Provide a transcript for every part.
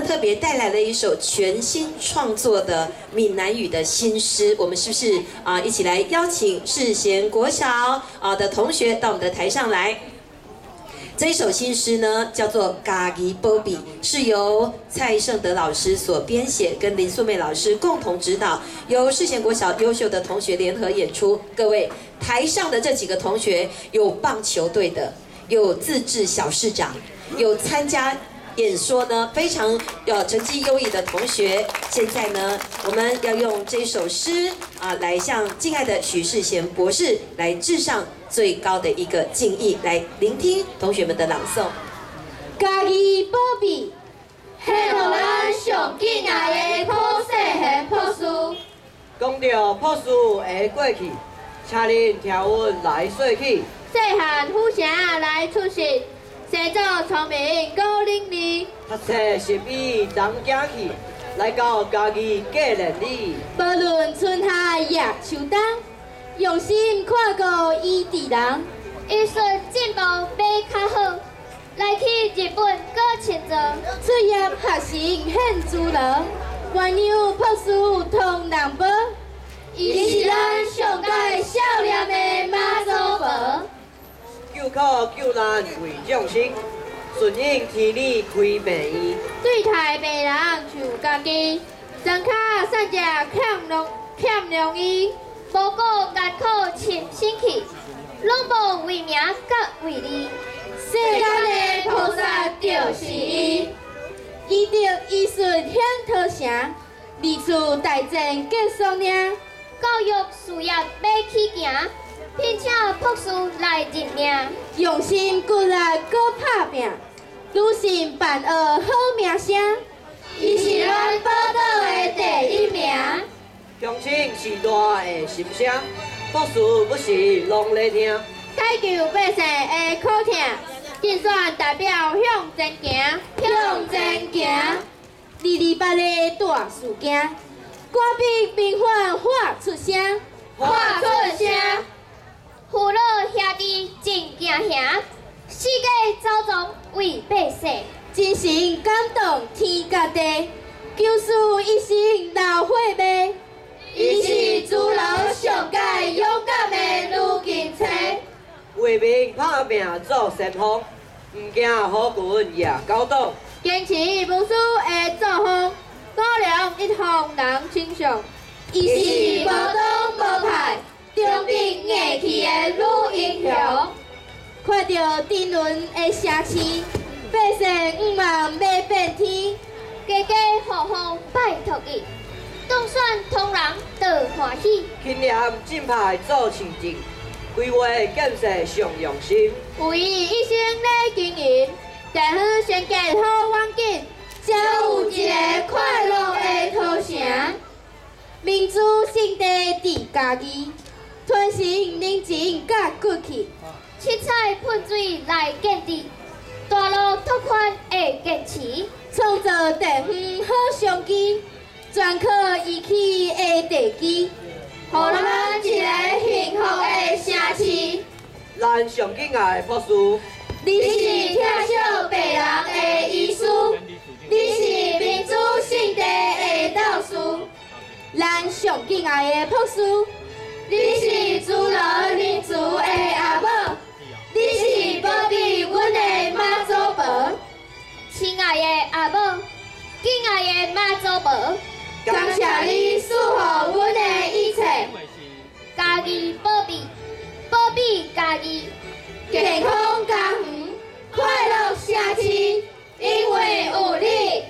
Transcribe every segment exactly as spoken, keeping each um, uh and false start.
特别带来了一首全新创作的闽南语的新诗，我们是不是啊一起来邀请世贤国小啊的同学到我们的台上来？这一首新诗呢，叫做《家己保庇》，是由蔡胜德老师所编写，跟林素妹老师共同指导，由世贤国小优秀的同学联合演出。各位，台上的这几个同学，有棒球队的，有自治小市长，有参加演说呢非常有成绩优异的同学。现在呢，我们要用这首诗啊，来向敬爱的许世贤博士来致上最高的一个敬意，来聆听同学们的朗诵。 家己保庇，是互咱上敬爱的普世贤博士。 讲到博士的过去，请恁听阮来说起。 细汉虎城来出世，生做聪明高伶俐， 读册十美当行去，来到家己过年里。 无论春夏夜秋冬，用心看顾伊治人。艺术进步变较好，来去日本搁深造，出业学成现主人，鸳鸯博士通人宝，伊是咱上界少年的妈祖婆。 救苦救难为众生，顺应天理开病院。 对待病人像家己，双脚散食欠容欠容易，无顾艰苦亲身去，拢无为名甲为利。世间的菩萨就是伊，伊得医术显讨成，二处大战结束领，教育事业要起行。聘请博士来认命，用心骨力搁打拼，女性办学好名声，伊是咱宝岛的第一名。 乡亲时代的心声，博士不是拢咧听。 解救百姓的苦痛，竞选代表向前行，向前行。二二八的大事件，官逼民反发出声，发出声。父老兄弟真惊吓，世界走总为百姓，真心感动天甲地，救世一生老伙伴，伊是主流上界勇敢的女警察， 为民拍拼做先锋，毋惊好军也高档， 坚持无私的作风，鼓励一方人亲上，伊是无党无派。中正硬气的女英雄，看到沉沦的城市，百姓毋茫要变天，家家户户拜托伊，当选同人得欢喜。 勤念正派做市政，规划建设上用心， 为伊一生咧经营，地方先建好环境，才有一个快乐的土城。民主圣地伫家己。传承人情甲骨气，七彩喷水来建立，大路拓宽会坚持，创造地方好商机，专靠义气的地基，互咱一个幸福的城市。 咱上敬爱的博士， 你是疼惜病人的医师，你是民主圣地的导师，咱上敬爱的博士。你是主流民族的阿母，你是保庇阮的妈祖婆，亲爱的阿母，敬爱的妈祖婆，感谢你守护阮的一切，家己保庇，保庇家己，健康家园，快乐城市，因为有你。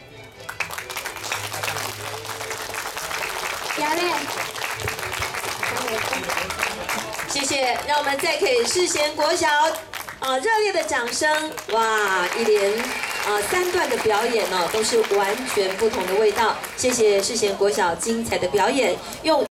下面。 谢谢，让我们再给世贤国小啊热烈的掌声！哇，一连啊三段的表演哦，都是完全不同的味道。谢谢世贤国小精彩的表演，用。